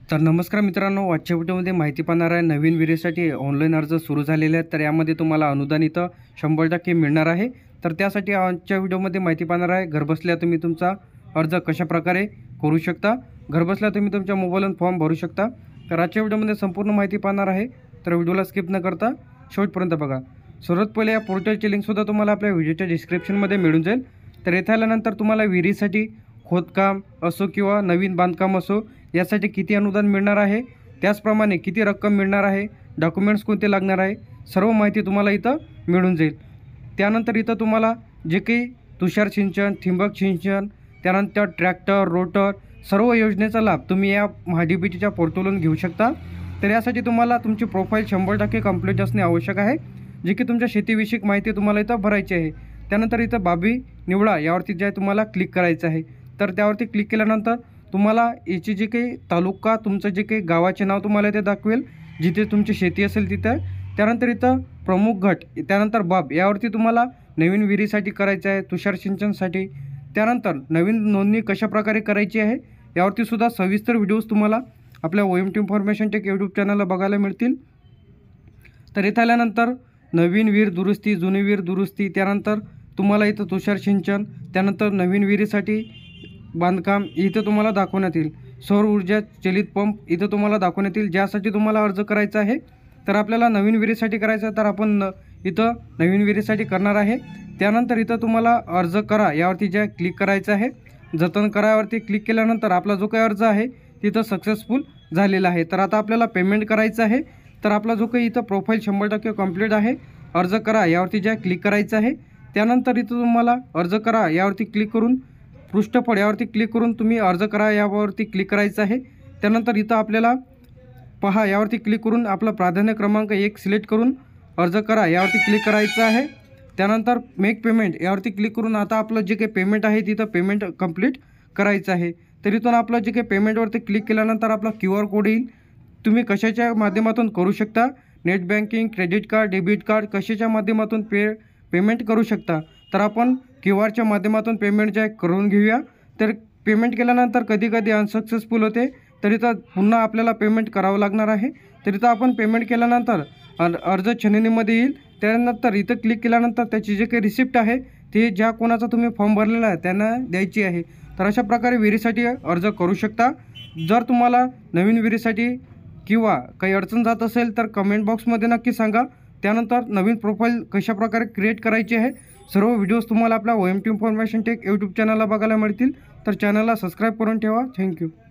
तर नमस्कार मित्रांनो, आजच्या व्हिडिओमध्ये माहिती पाहणार आहे नवीन विहिरीसाठी ऑनलाईन अर्ज सुरू झालेले आहेत। तर यामध्ये तुम्हाला अनुदान इथं 100% मिळणार आहे। तर त्यासाठी आजच्या व्हिडिओमध्ये माहिती पाहणार आहे घरबसल्या तुम्ही तुमचा अर्ज कशा प्रकारे करू शकता, घरबसल्या तुम्ही तुमच्या मोबाईलवरून फॉर्म भरू शकता। तर आजच्या व्हिडिओमध्ये संपूर्ण माहिती पाहणार आहे, तर व्हिडिओला स्किप न करता शेवटपर्यंत बघा। सर्वात पहिले या पोर्टलची लिंक सुद्धा तुम्हाला आपल्या व्हिडिओच्या डिस्क्रिप्शनमध्ये मिळून जाईल। तर येथे आल्यानंतर तुम्हाला विहिरीसाठी खोदकाम असो किंवा नवीन बांधकाम असो यासाठी किती अनुदान मिळणार आहे, त्याचप्रमाणे किती रक्कम मिळणार आहे, डॉक्युमेंट्स कोणते लागणार आहे, सर्व माहिती तुम्हाला इथं मिळून जाईल। त्यानंतर इथं तुम्हाला जे काही तुषार सिंचन, ठिबक सिंचन, त्यानंतर ट्रॅक्टर, रोटर सर्व योजनेचा लाभ तुम्ही या महाडीबीटीच्या पोर्टलवरून घेऊ शकता। तर यासाठी तुम्हाला तुमची प्रोफाईल 100% कंप्लीट असणे आवश्यक आहे, जे की तुमच्या शेतीविषयक माहिती तुम्हाला इथं भरायची आहे। त्यानंतर इथं बाबी निवडा यावरती जे तुम्हाला क्लिक करायचं आहे। तर त्यावरती क्लिक केल्यानंतर तुम्हाला याची जे काही तालुका, तुमचं जे काही गावाचे नाव तुम्हाला इथे दाखवेल, जिथे तुमची शेती असेल तिथं। त्यानंतर इथं प्रमुख गट, त्यानंतर बाब यावरती तुम्हाला नवीन विहिरीसाठी करायचं आहे, तुषार सिंचनसाठी। त्यानंतर नवीन नोंदणी कशाप्रकारे करायची आहे यावरती सुद्धा सविस्तर व्हिडिओज तुम्हाला आपल्या OMT इन्फॉर्मेशन टेक यूट्यूब चॅनलला बघायला मिळतील। तर इथं आल्यानंतर नवीन विहीर दुरुस्ती, जुनी विहीर दुरुस्ती, त्यानंतर तुम्हाला इथं तुषार सिंचन, त्यानंतर नवीन विहिरीसाठी बांधकाम इथं तुम्हाला दाखवण्यात येईल। सौर ऊर्जा चलित पंप इथं तुम्हाला दाखवण्यात येईल, ज्यासाठी तुम्हाला अर्ज करायचा आहे। तर आपल्याला नवीन विहिरीसाठी करायचं आहे, तर आपण इथं नवीन विहिरीसाठी करणार आहे। त्यानंतर इथं तुम्हाला अर्ज करा यावरती जे क्लिक करायचं आहे। जतन करावरती क्लिक केल्यानंतर आपला जो काही अर्ज आहे तिथं सक्सेसफुल झालेला आहे। तर आता आपल्याला पेमेंट करायचं आहे। तर आपला जो काही इथं प्रोफाईल 100% कंप्लीट आहे, अर्ज करा यावरती जे क्लिक करायचं आहे। त्यानंतर इथं तुम्हाला अर्ज करा यावरती क्लिक करून पृष्ठफळ यावरती क्लिक करून तुम्ही अर्ज करा यावरती क्लिक करायचं आहे। त्यानंतर इथं आपल्याला पहा यावरती क्लिक करून आपला प्राधान्य क्रमांक 1 सिलेक्ट करून अर्ज करा यावरती क्लिक करायचं आहे। त्यानंतर मेक पेमेंट यावरती क्लिक करून आता आपलं जे काही पेमेंट आहे तिथं पेमेंट कंप्लीट करायचं आहे। तर इथून आपलं जे काही पेमेंटवरती क्लिक केल्यानंतर आपला QR कोड येईल। तुम्ही कशाच्या माध्यमातून करू शकता, net banking, credit card, debit card कशाच्या माध्यमातून पेमेंट करू शकता। तर आपण QRच्या माध्यमातून पेमेंट जे करून घेऊया। तर पेमेंट केल्यानंतर कधी अनसक्सेसफुल होते, तर इथं पुन्हा आपल्याला पेमेंट करावं लागणार आहे। तर इथं आपण पेमेंट केल्यानंतर अर्ज छाननीमध्ये येईल। त्यानंतर इथं क्लिक केल्यानंतर त्याची जे काही रिसिप्ट आहे ते ज्या कोणाचा तुम्ही फॉर्म भरलेला आहे त्यांना द्यायची आहे। तर अशा प्रकारे विहिरीसाठी अर्ज करू शकता। जर तुम्हाला नवीन विहिरीसाठी किंवा काही अडचण जात असेल तर कमेंट बॉक्समध्ये नक्की सांगा। त्यानंतर नवीन प्रोफाईल कशाप्रकारे क्रिएट करायची आहे सर्व व्हिडिओज तुम्हाला आपल्या OMT इन्फॉर्मेशन टेक यूट्यूब चॅनलला बघायला मिळतील। तर चॅनलला सबस्क्राईब करून ठेवा। थँक्यू।